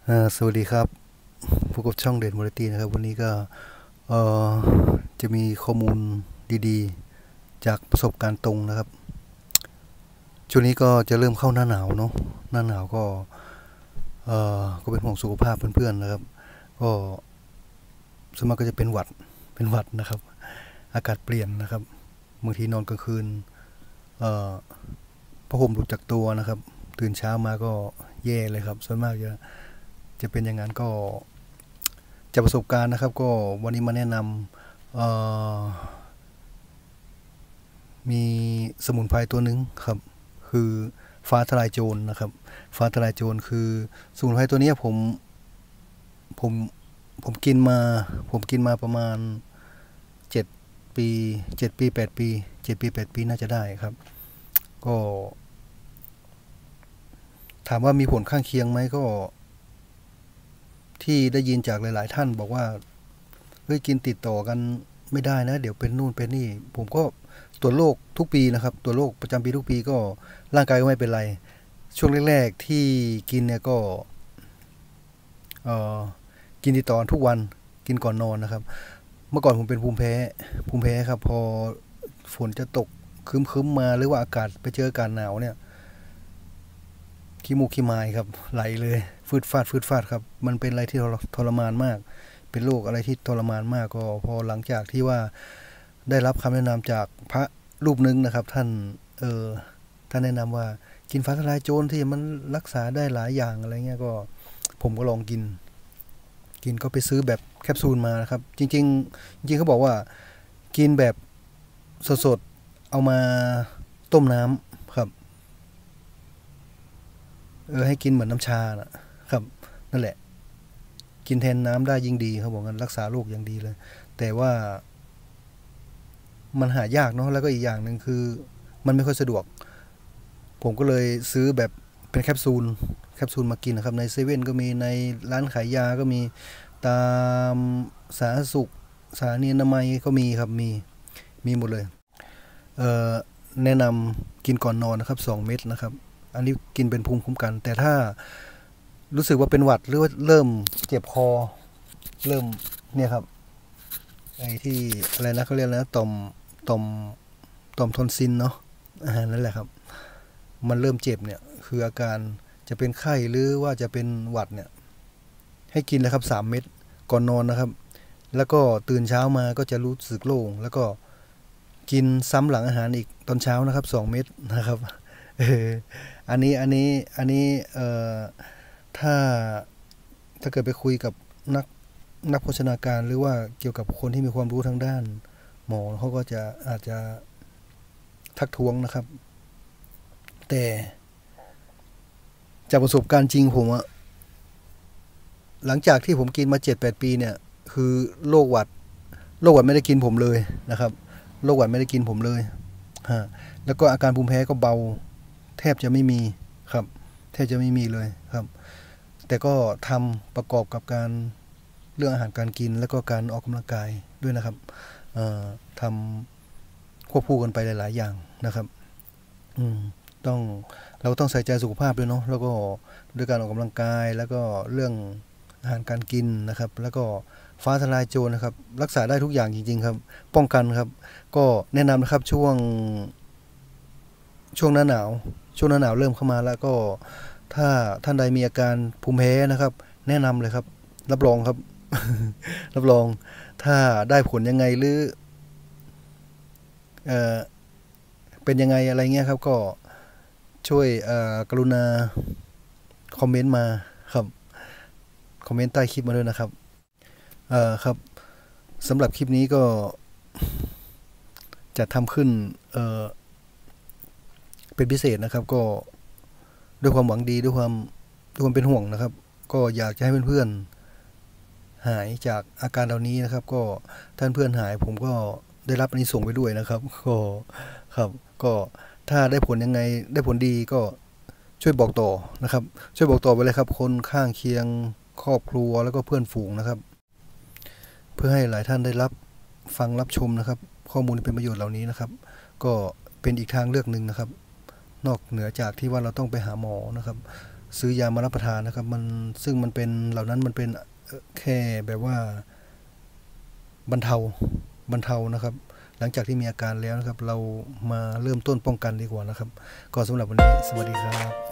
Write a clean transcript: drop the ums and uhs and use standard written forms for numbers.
สวัสดีครับพบกับช่องเด่นมูลตินะครับวันนี้ก็เอ่อจะมีข้อมูลดีๆจากประสบการณ์ตรงนะครับช่วงนี้ก็จะเริ่มเข้าหน้าหนาวเนาะหน้าหนาวก็เป็นห่วงสุขภาพเพื่อนๆนะครับก็ส่วนมากก็จะเป็นหวัดนะครับอากาศเปลี่ยนนะครับบางทีนอนกลางคืนเอ่อผ้าห่มหลุดจากตัวนะครับตื่นเช้ามาก็แย่เลยครับส่วนมากจะเป็นอย่างนั้นก็ จากประสบการณ์นะครับก็วันนี้มาแนะนำมีสมุนไพรตัวหนึ่งครับคือฟ้าทลายโจรนะครับฟ้าทลายโจรคือสมุนไพรตัวนี้ผมผมกินมาประมาณ7 ปี7 ปี8 ปี7 ปี 8 ปีน่าจะได้ครับก็ถามว่ามีผลข้างเคียงไหมก็ที่ได้ยินจากหลายๆท่านบอกว่า เฮ้ยกินติดต่อกันไม่ได้นะเดี๋ยวเป็นนู่นเป็นนี่ผมก็ตรวจโรคทุกปีนะครับตรวจโรคประจำปีทุกปีก็ร่างกายก็ไม่เป็นไรช่วงแรกๆที่กินเนี่ยก็เอ่อกินติดต่อทุกวันกินก่อนนอนนะครับเมื่อก่อนผมเป็นภูมิแพ้ครับพอฝนจะตกครึ้มๆมาหรือว่าอากาศไปเจออากาศหนาวเนี่ยขี้มูกขี้ไม้ครับไหลเลยฟืดฟาดครับมันเป็นอะไรที่ทรมานมากเป็นโรคอะไรที่ทรมานมากก็พอหลังจากที่ว่า ได้รับคำแนะนำจากพระรูปหนึ่งนะครับท่านเออท่านแนะนำว่ากินฟ้าทลายโจรที่มันรักษาได้หลายอย่างอะไรเงี้ยก็ผมก็ลองกินก็ไปซื้อแบบแคปซูลมานะครับจริงเขาบอกว่ากินแบบสดๆเอามาต้มน้ำครับให้กินเหมือนน้ำชานะครับนั่นแหละกินแทนน้ำได้ยิ่งดีเขาบอกงั้นรักษาโรคอย่างดีเลยแต่ว่า มันหายากเนาะแล้วก็อีกอย่างหนึ่งคือมันไม่ค่อยสะดวกผมก็เลยซื้อแบบเป็นแคปซูลมากินนะครับในเซเว่นก็มีในร้านขายยาก็มีตามสาธารณสุขสถานีอนามัยก็มีครับมีหมดเลยเอ่อแนะนำกินก่อนนอนนะครับ2 เม็ดนะครับอันนี้กินเป็นภูมิคุ้มกันแต่ถ้ารู้สึกว่าเป็นหวัดหรือว่าเริ่มเจ็บคอเริ่มเนี่ยครับไอ้ที่อะไรนะเขาเรียกอะไรนะต่อมต่อมทอนซิลเนาะนั่นแหละครับ มันเริ่มเจ็บเนี่ยคืออาการจะเป็นไข้หรือว่าจะเป็นหวัดเนี่ยให้กินเลยครับ3 เม็ดก่อนนอนนะครับแล้วก็ตื่นเช้ามาก็จะรู้สึกโล่งแล้วก็กินซ้ำหลังอาหารอีกตอนเช้านะครับ2 เม็ดนะครับเอออันนี้ถ้าถ้าเกิดไปคุยกับนักนักโภชนาการหรือว่าเกี่ยวกับคนที่มีความรู้ทางด้านหมอเขาก็จะอาจจะทักท้วงนะครับแต่จากประสบการณ์จริงผมอะ หลังจากที่ผมกินมา7-8 ปีเนี่ยคือโรคหวัดไม่ได้กินผมเลยนะครับโรคหวัดไม่ได้กินผมเลยฮะแล้วก็อาการภูมิแพ้ก็เบาแทบจะไม่มีครับแทบจะไม่มีเลยครับแต่ก็ทำประกอบกับการเรื่องอาหารการกินแล้วก็การออกกำลังกายด้วยนะครับทำควบคู่กันไปหลายๆอย่างนะครับอืมต้องเราต้องใส่ใจสุขภาพด้วยเนาะแล้วก็ด้วยการออกกำลังกายแล้วก็เรื่อง อาหารการกินนะครับแล้วก็ฟ้าทลายโจรนะครับรักษาได้ทุกอย่างจริงๆครับป้องกันครับก็แนะนำนะครับช่วงหน้าหนาวเริ่มเข้ามาแล้วก็ถ้าท่านใดมีอาการภูมิแพ้นะครับแนะนำเลยครับรับรองครับรับรองถ้าได้ผลยังไงหรือเออเป็นยังไงอะไรเงี้ยครับก็ช่วยกรุณาคอมเมนต์มาครับคอมเมนต์ใต้คลิปมาด้วยนะครับครับ สำหรับคลิปนี้ก็จะทำขึ้นเป็นพิเศษนะครับก็ด้วยความหวังดีด้วยความเป็นห่วงนะครับก็อยากจะให้เพื่อนๆหายจากอาการเหล่านี้นะครับก็ท่านเพื่อนหายผมก็ได้รับอันนี้ส่งไปด้วยนะครับก็ครับก็ถ้าได้ผลยังไงได้ผลดีก็ช่วยบอกต่อนะครับช่วยบอกต่อไปเลยครับคนข้างเคียงครอบครัวแล้วก็เพื่อนฝูงนะครับเพื่อให้หลายท่านได้รับฟังรับชมนะครับข้อมูลที่เป็นประโยชน์เหล่านี้นะครับก็เป็นอีกทางเลือกหนึ่งนะครับ นอกเหนือจากที่ว่าเราต้องไปหาหมอนะครับซื้อยามารับประทานนะครับซึ่งมันเป็นเหล่านั้นมันเป็นแค่แบบว่าบรรเทานะครับหลังจากที่มีอาการแล้วนะครับเรามาเริ่มต้นป้องกันดีกว่านะครับก็สำหรับวันนี้สวัสดีครับ